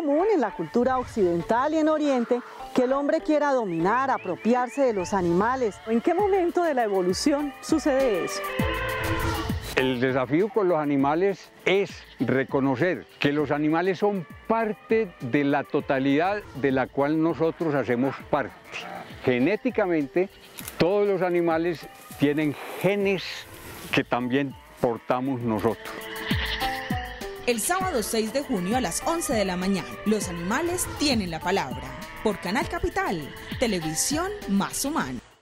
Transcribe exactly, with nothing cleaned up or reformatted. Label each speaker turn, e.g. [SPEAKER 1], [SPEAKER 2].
[SPEAKER 1] común en la cultura occidental y en Oriente que el hombre quiera dominar, apropiarse de los animales. ¿En qué momento de la evolución sucede eso?
[SPEAKER 2] El desafío con los animales es reconocer que los animales son parte de la totalidad de la cual nosotros hacemos parte. Genéticamente, todos los animales tienen genes que también portamos nosotros.
[SPEAKER 3] El sábado seis de junio a las once de la mañana, los animales tienen la palabra. Por Canal Capital, televisión más humana.